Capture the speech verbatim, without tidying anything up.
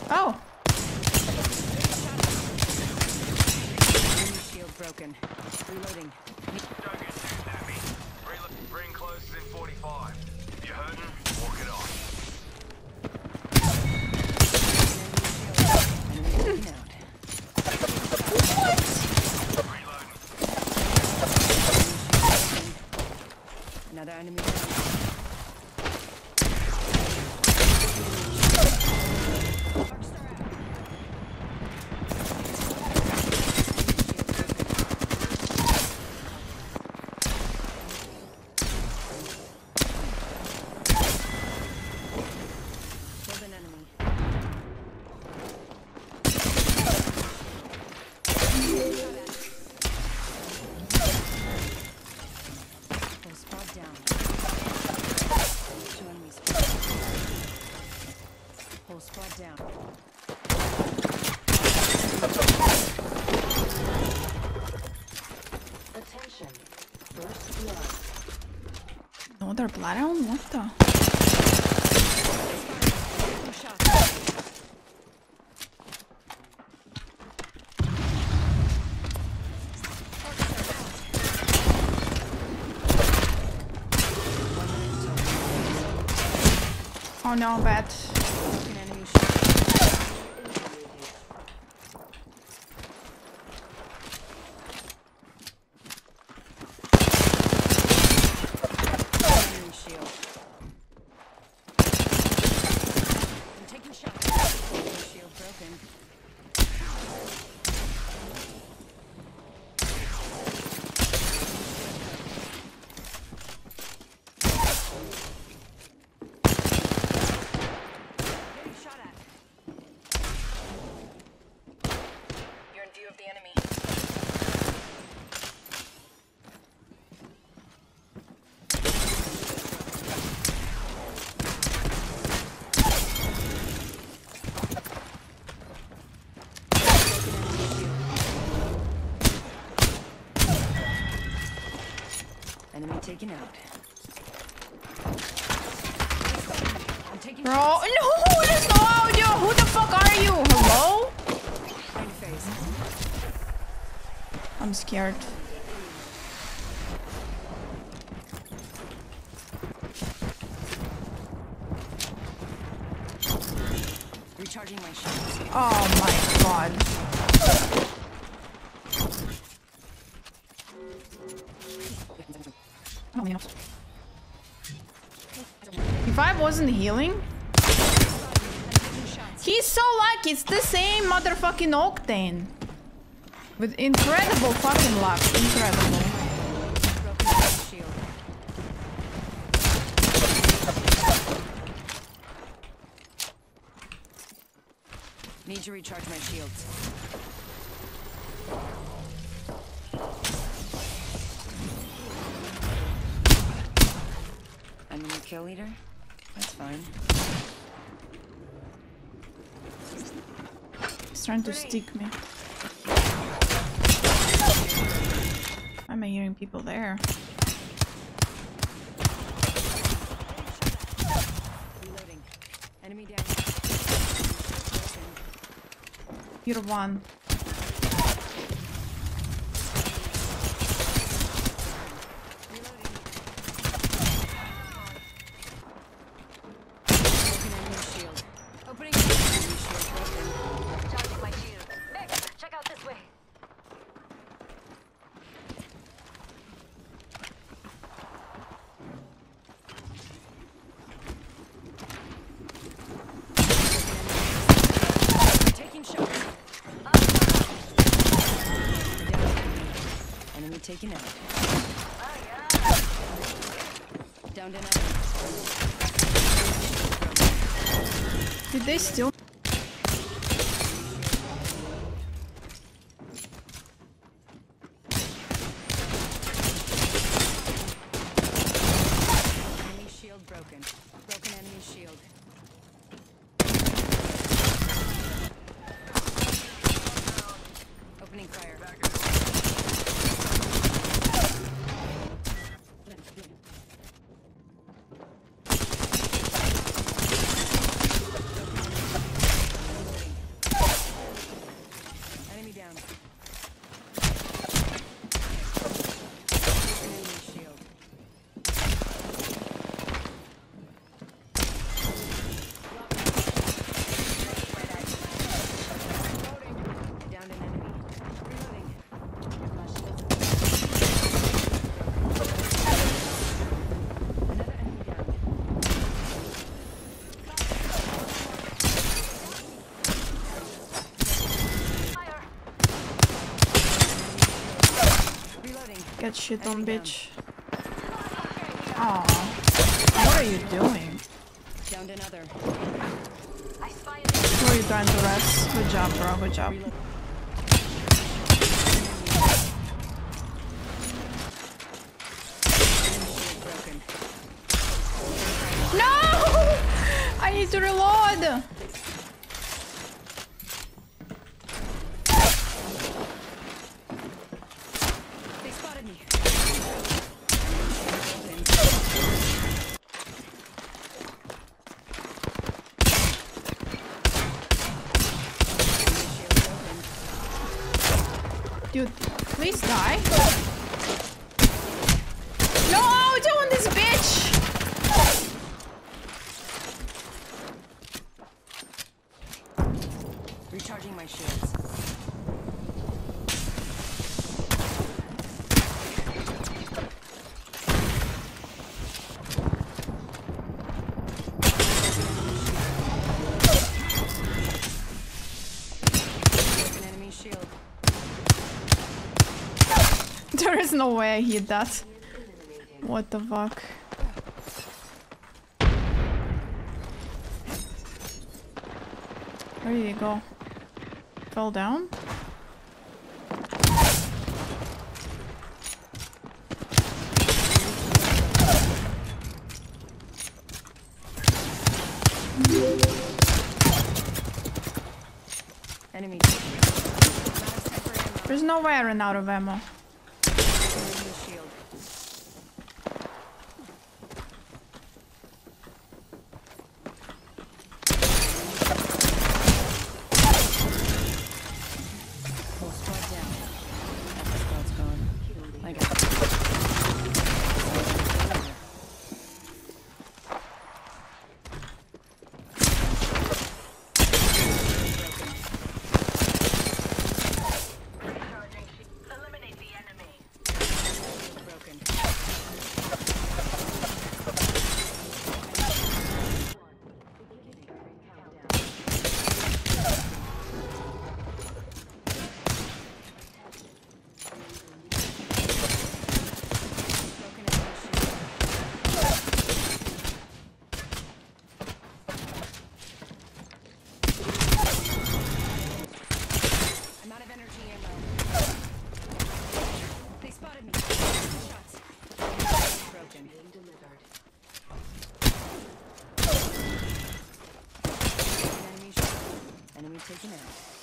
Oh. Shield broken. Reloading. Don't get too snappy. Relo- Bring close in forty-five. If you're hurting, walk it off. Enemy out. Reloading. Another enemy down. Killed an enemy. Full squad down. Two enemies. Whole squad down. Attention. First blood. Another blood round? What the? Two shots. Oh no, bad. Broken enemy shield. Enemy shield. I'm taking shots. Enemy shield broken. Getting shot at. You're in view of the enemy. Enemy taken out. I'm taking Bro, no, there's no audio. Who the fuck are you? Hello? Find phase. I'm scared. Recharging my shields. Oh my god. Help me out. If I wasn't healing, he's so lucky. It's the same motherfucking Octane. With incredible fucking luck. Incredible. Broken enemy shield. Need to recharge my shields. Enemy kill leader? That's fine. He's trying to stick me. Why am I hearing people there? Reloading. Enemy down. You're one. Broken enemy shield. Opening enemy shield broken. Charging my shield. Vic, check out this way. Taking shots. Enemy taken out. Downed an enemy. Did they still? Enemy shield broken. Broken enemy shield. Opening fire. Get shit on, Enemy bitch. Aw. What are you doing? Downed another. I spy Who are you trying to rest? Good job, bro. Good job. Reload. Broken. No! I need to reload. They spotted me. Dude, please die. No, doing this bitch. Recharging my shields. An enemy shield. There is no way I hit that. What the fuck? Where did he go? Fell down? Enemy. There's no way I ran out of ammo. Enemy shield. Whole squad down. Half the squad's gone. I got Eliminate the enemy. broken. Broken enemy shield. I'm out of energy ammo. They spotted me. Shots. Broken. Enemy shot. Enemy taken out.